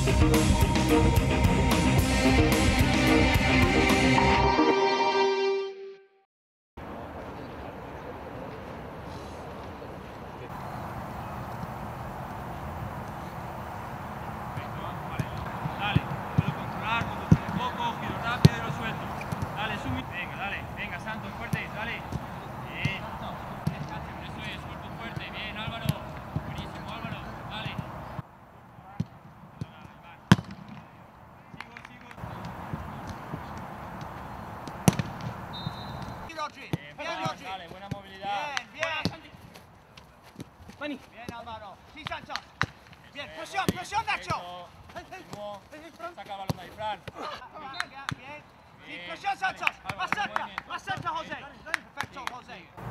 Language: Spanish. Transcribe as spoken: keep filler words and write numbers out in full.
Dale, buena movilidad. Bien, bien. Vení. Bien, Álvaro. Sí, Sancho. Bien, presión, presión, Nacho. Último. Saca el balón de ahí, Fran. Bien, bien. Sí, presión, Sancho. Más cerca, más cerca, José. Perfecto, José.